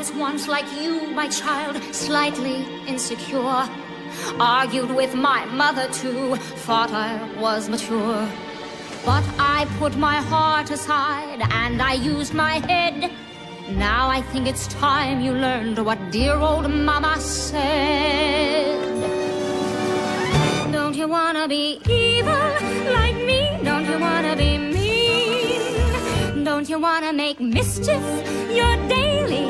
was once like you, my child, slightly insecure. Argued with my mother too, thought I was mature. But I put my heart aside and I used my head. Now I think it's time you learned what dear old mama said. Don't you wanna be evil like me? Don't you wanna be mean? Don't you wanna make mischief your daily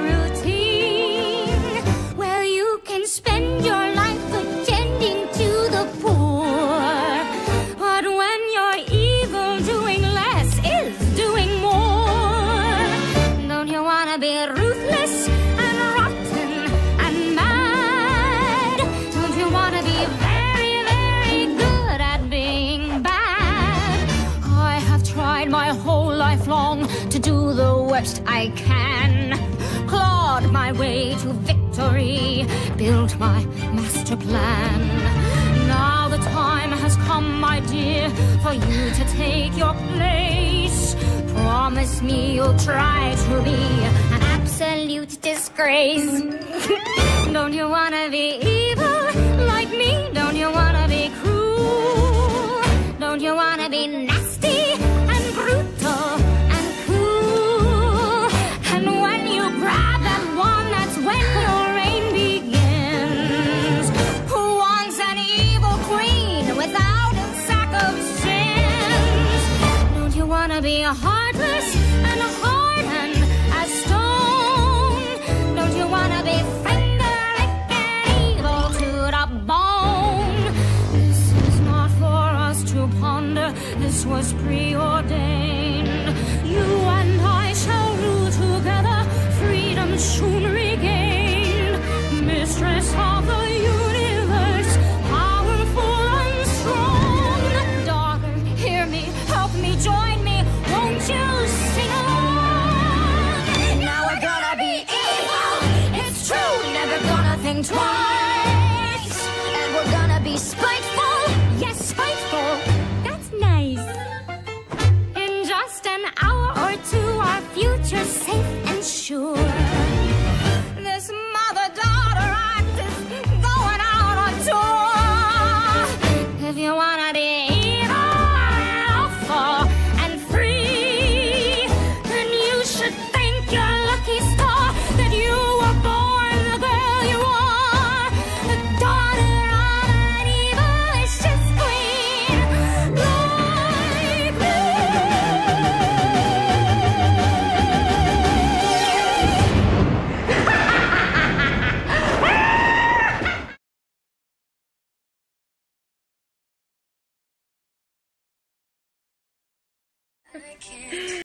routine? Well, you can spend your life attending to the poor, but when you're evil, doing less is doing more. Don't you wanna be ruthless and rotten and mad? Don't you wanna be very, very good at being bad? I have tried my whole life long to do the worst I can, clawed my way to victory, built my master plan. Now the time has come, my dear, for you to take your place. Promise me you'll try to be an absolute disgrace. Don't you wanna be evil like me? Don't you wanna be cruel? Don't you wanna be nasty and brutal and cool? And when you grab that one, that's when your reign begins. Who wants an evil queen without a sack of sins? Don't you wanna be heartless and hardened as stone? Don't you wanna be finger-licking evil to the bone? This is not for us to ponder, this was preordained. You and I shall rule together, freedom soon regained. Mistress of the universe, powerful and strong. Daughter, hear me, help me, join me, won't you sing along? Now we're gonna be evil, it's true, never gonna think twice. And we're gonna be spiteful, yes, spiteful, that's nice. In just an hour or two, our future's safe and sure. This mother-daughter act is going out on tour. If you wanna be evil, awful, and free, then you should thank your lucky star that you were born the girl you are, the daughter of an evil-licious queen like me.